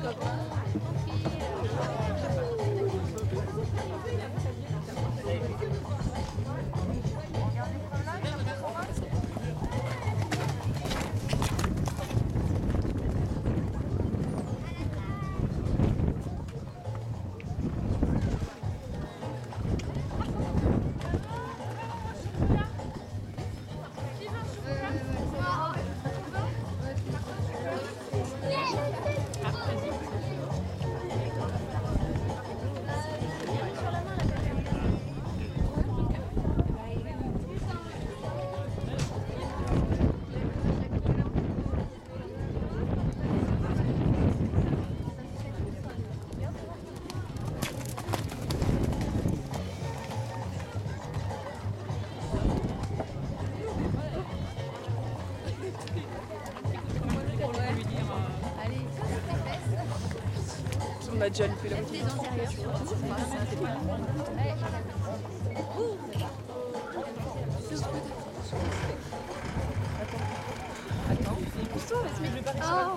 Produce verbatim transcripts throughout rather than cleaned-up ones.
On a déjà loupé la moitié. Attends, pousse-toi, vas-y, je vais pas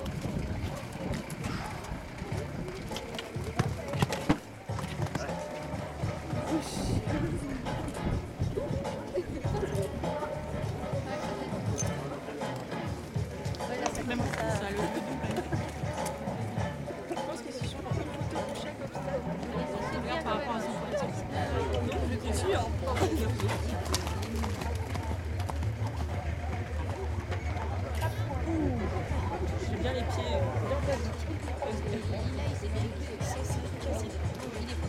même ça, le double. Je pense que si je prends une photo de chaque obstacle, c'est bien par rapport à son politique. Non, j'étais sûre. J'ai bien les pieds bien basiques.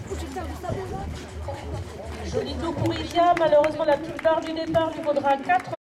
Joli dos pour Isia, malheureusement la plupart du départ lui vaudra quatre.